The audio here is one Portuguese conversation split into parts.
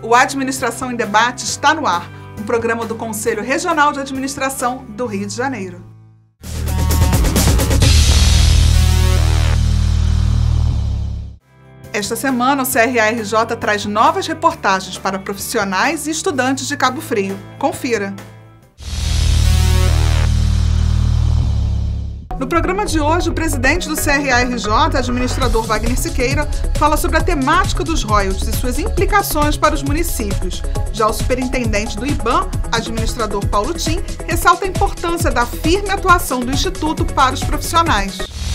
O Administração em Debate está no ar, um programa do Conselho Regional de Administração do Rio de Janeiro. Esta semana, o CRA-RJ traz novas reportagens para profissionais e estudantes de Cabo Frio. Confira! No programa de hoje, o presidente do CRA-RJ, administrador Wagner Siqueira, fala sobre a temática dos royalties e suas implicações para os municípios. Já o superintendente do IBAM, administrador Paulo Tim, ressalta a importância da firme atuação do Instituto para os profissionais.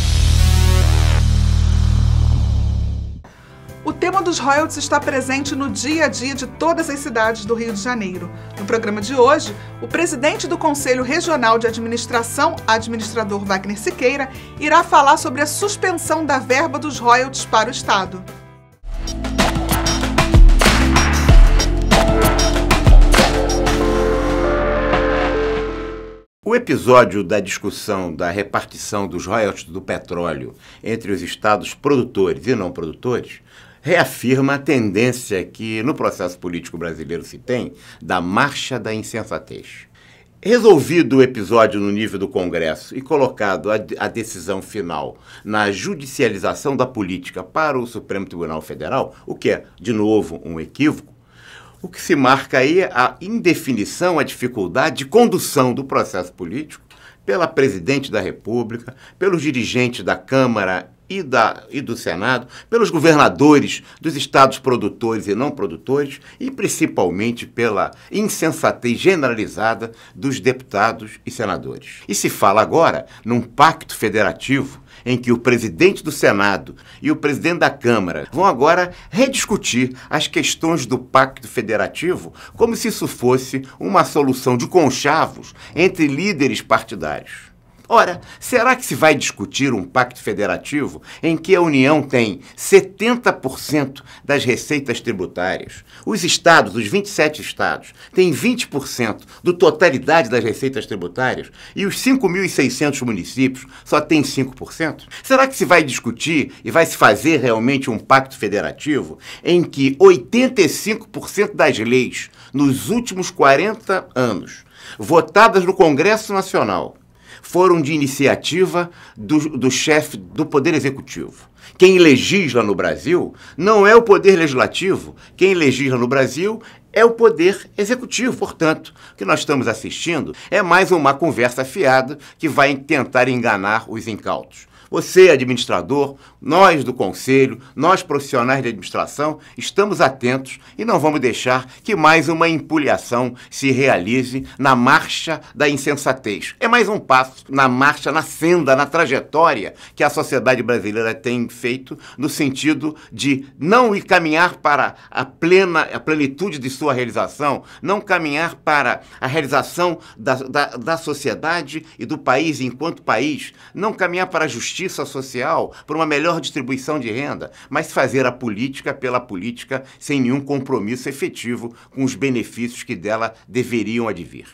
O tema dos royalties está presente no dia a dia de todas as cidades do Rio de Janeiro. No programa de hoje, o presidente do Conselho Regional de Administração, administrador Wagner Siqueira, irá falar sobre a suspensão da verba dos royalties para o Estado. O episódio da discussão da repartição dos royalties do petróleo entre os estados produtores e não produtores reafirma a tendência que no processo político brasileiro se tem da marcha da insensatez. Resolvido o episódio no nível do Congresso e colocado a decisão final na judicialização da política para o Supremo Tribunal Federal, o que é, de novo, um equívoco, o que se marca aí é a indefinição, a dificuldade de condução do processo político pela Presidente da República, pelos dirigentes da Câmara e do Senado, pelos governadores dos estados produtores e não produtores e principalmente pela insensatez generalizada dos deputados e senadores. E se fala agora num pacto federativo em que o presidente do Senado e o presidente da Câmara vão agora rediscutir as questões do pacto federativo como se isso fosse uma solução de conchavos entre líderes partidários. Ora, será que se vai discutir um pacto federativo em que a União tem 70% das receitas tributárias, os estados, os 27 estados, têm 20% da totalidade das receitas tributárias e os 5.600 municípios só têm 5%? Será que se vai discutir e vai se fazer realmente um pacto federativo em que 85% das leis nos últimos 40 anos, votadas no Congresso Nacional, foram de iniciativa do chefe do Poder Executivo? Quem legisla no Brasil não é o Poder Legislativo, quem legisla no Brasil é o Poder Executivo. Portanto, o que nós estamos assistindo é mais uma conversa fiada que vai tentar enganar os incautos. Você, administrador, nós do Conselho, nós profissionais de administração, estamos atentos e não vamos deixar que mais uma empulhação se realize na marcha da insensatez. É mais um passo na marcha, na senda, na trajetória que a sociedade brasileira tem feito no sentido de não ir caminhar para a plenitude de sua realização, não caminhar para a realização da sociedade e do país enquanto país, não caminhar para a justiça social, por uma melhor distribuição de renda, mas fazer a política pela política sem nenhum compromisso efetivo com os benefícios que dela deveriam advir.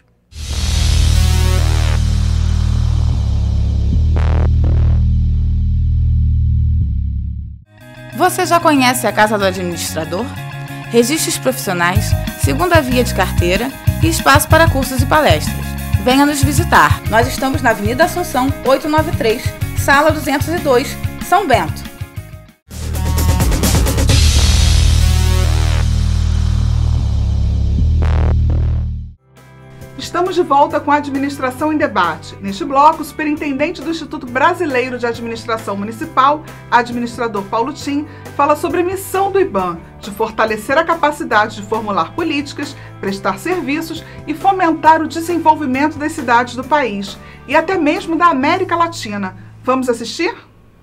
Você já conhece a Casa do Administrador? Registros profissionais, segunda via de carteira e espaço para cursos e palestras. Venha nos visitar. Nós estamos na Avenida Assunção, 893, Sala 202, São Bento. Estamos de volta com a Administração em Debate. Neste bloco, o superintendente do Instituto Brasileiro de Administração Municipal, administrador Paulo Tim, fala sobre a missão do IBAM, de fortalecer a capacidade de formular políticas, prestar serviços e fomentar o desenvolvimento das cidades do país e até mesmo da América Latina. Vamos assistir?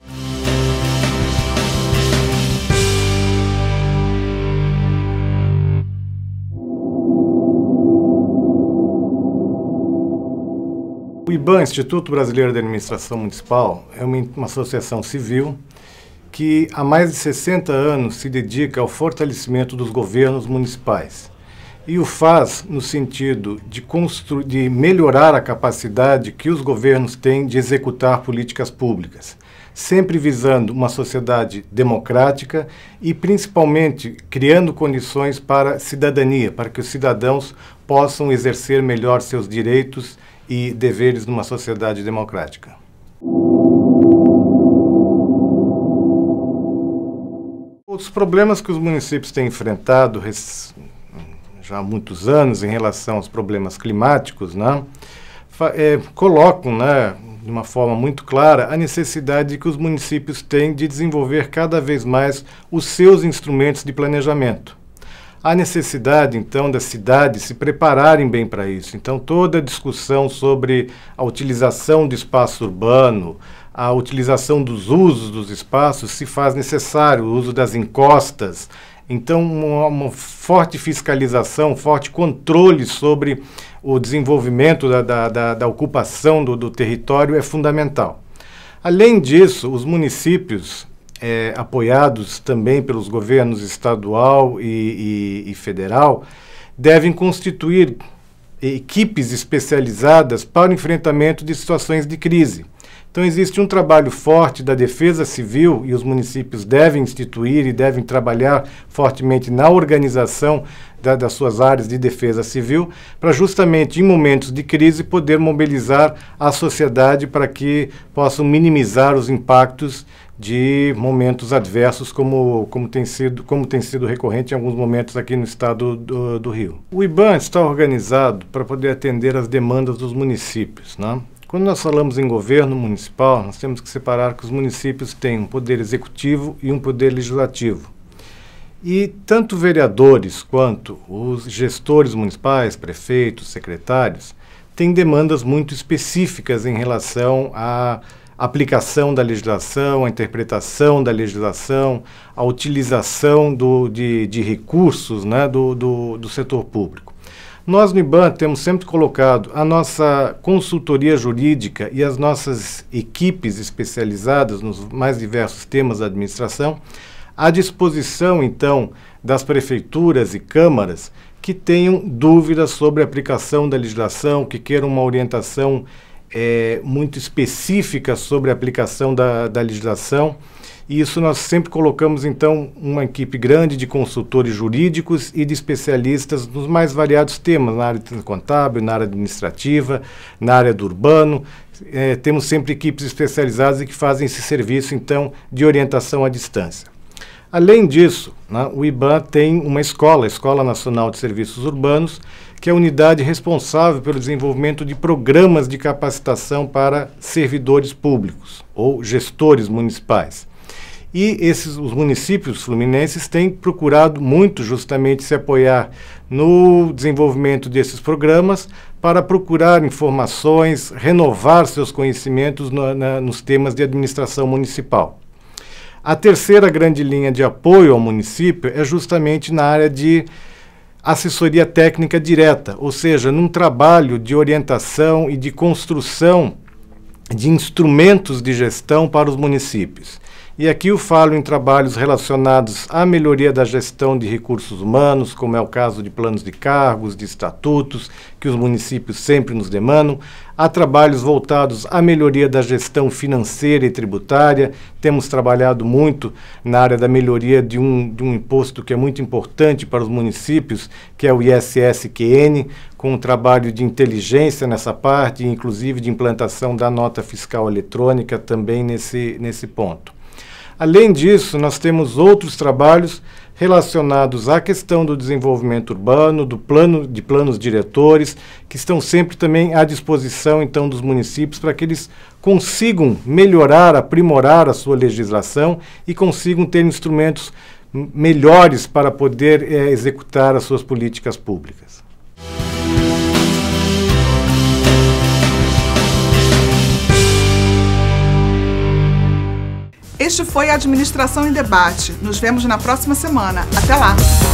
O IBAM, Instituto Brasileiro de Administração Municipal, é uma associação civil que há mais de 60 anos se dedica ao fortalecimento dos governos municipais. E o faz no sentido de melhorar a capacidade que os governos têm de executar políticas públicas, sempre visando uma sociedade democrática e, principalmente, criando condições para a cidadania, para que os cidadãos possam exercer melhor seus direitos e deveres numa sociedade democrática. Os problemas que os municípios têm enfrentado já há muitos anos em relação aos problemas climáticos, né, colocam, né, de uma forma muito clara a necessidade que os municípios têm de desenvolver cada vez mais os seus instrumentos de planejamento. Há necessidade, então, das cidades se prepararem bem para isso. Então, toda a discussão sobre a utilização do espaço urbano, a utilização dos usos dos espaços se faz necessário, o uso das encostas. Então, uma forte fiscalização, forte controle sobre o desenvolvimento da ocupação do território é fundamental. Além disso, os municípios, apoiados também pelos governos estadual e federal, devem constituir equipes especializadas para o enfrentamento de situações de crise. Então, existe um trabalho forte da Defesa Civil e os municípios devem instituir e devem trabalhar fortemente na organização das suas áreas de defesa civil para justamente em momentos de crise poder mobilizar a sociedade para que possam minimizar os impactos de momentos adversos como tem sido recorrente em alguns momentos aqui no estado do Rio. O IBAN está organizado para poder atender às demandas dos municípios, né? Quando nós falamos em governo municipal, nós temos que separar que os municípios têm um poder executivo e um poder legislativo. E tanto vereadores quanto os gestores municipais, prefeitos, secretários, têm demandas muito específicas em relação à aplicação da legislação, à interpretação da legislação, à utilização de recursos, né, do setor público. Nós, no IBAN, temos sempre colocado a nossa consultoria jurídica e as nossas equipes especializadas nos mais diversos temas da administração à disposição, então, das prefeituras e câmaras que tenham dúvidas sobre a aplicação da legislação, que queiram uma orientação muito específica sobre a aplicação da legislação. E isso nós sempre colocamos, então, uma equipe grande de consultores jurídicos e de especialistas nos mais variados temas, na área contábil, na área administrativa, na área do urbano. Temos sempre equipes especializadas e que fazem esse serviço, então, de orientação à distância. Além disso, né, o IBAN tem uma escola, a Escola Nacional de Serviços Urbanos, que é a unidade responsável pelo desenvolvimento de programas de capacitação para servidores públicos ou gestores municipais. E os municípios fluminenses têm procurado muito justamente se apoiar no desenvolvimento desses programas para procurar informações, renovar seus conhecimentos nos temas de administração municipal. A terceira grande linha de apoio ao município é justamente na área de assessoria técnica direta, ou seja, num trabalho de orientação e de construção de instrumentos de gestão para os municípios. E aqui eu falo em trabalhos relacionados à melhoria da gestão de recursos humanos, como é o caso de planos de cargos, de estatutos, que os municípios sempre nos demandam. Há trabalhos voltados à melhoria da gestão financeira e tributária. Temos trabalhado muito na área da melhoria de um imposto que é muito importante para os municípios, que é o ISS-QN, com um trabalho de inteligência nessa parte, inclusive de implantação da nota fiscal eletrônica também nesse ponto. Além disso, nós temos outros trabalhos relacionados à questão do desenvolvimento urbano, de planos diretores, que estão sempre também à disposição, então, dos municípios para que eles consigam melhorar, aprimorar a sua legislação e consigam ter instrumentos melhores para poder executar as suas políticas públicas. Este foi a Administração em Debate. Nos vemos na próxima semana. Até lá!